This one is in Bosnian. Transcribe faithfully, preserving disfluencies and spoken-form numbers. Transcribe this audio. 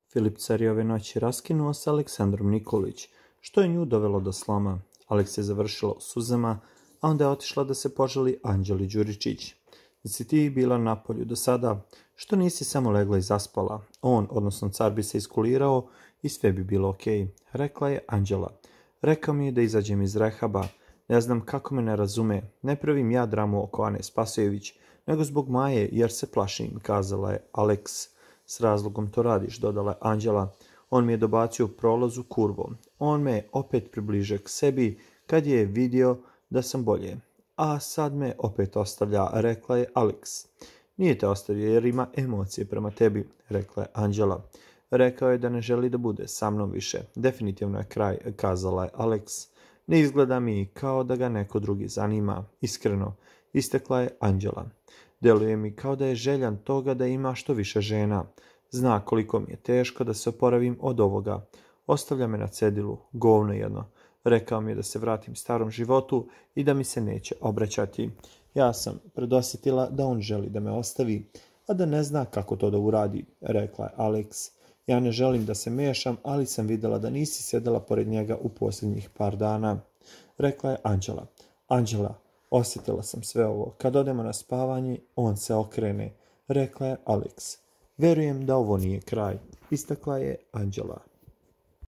Filip car je ove noći raskinuo s Aleksandrom Nikolić, što je nju dovelo do sloma. Aleks je završila u suzama, a onda je otišla da se požali Anđeli Đuričić. Jesi ti bila na polju do sada? Što nisi samo legla i zaspala? On, odnosno car, bi se iskulirao i sve bi bilo okej, rekla je Anđela. Rekao mi je da izađem iz rehaba. Ne znam kako me ne razume. Ne pravim ja dramu oko Ane Spasojević, nego zbog Maje, jer se plašim, kazala je Aleks. S razlogom to radiš, dodala je Anđela. On mi je dobacio u prolazu kurvom. On me opet približio k sebi kad je vidio da sam bolje. A sad me opet ostavlja, rekla je Aleks. Nije te ostavio jer ima emocije prema tebi, rekla je Anđela. Rekao je da ne želi da bude sa mnom više. Definitivno je kraj, kazala je Aleks. Ne izgleda mi kao da ga neko drugi zanima. Iskreno, istekla je Anđela. Deluje mi kao da je željan toga da ima što više žena. Zna koliko mi je teško da se oporavim od ovoga. Ostavlja me na cedilu, govno jedno. Rekao mi je da se vratim starom životu i da mi se neće obraćati. Ja sam predosjetila da on želi da me ostavi, a da ne zna kako to da uradi, rekla je Aleks. Ja ne želim da se mešam, ali sam vidjela da nisi sjedala pored njega u posljednjih par dana, rekla je Anđela. Anđela, osjetila sam sve ovo. Kad odemo na spavanje, on se okrene, rekla je Aleks. Verujem da ovo nije kraj, istakla je Anđela.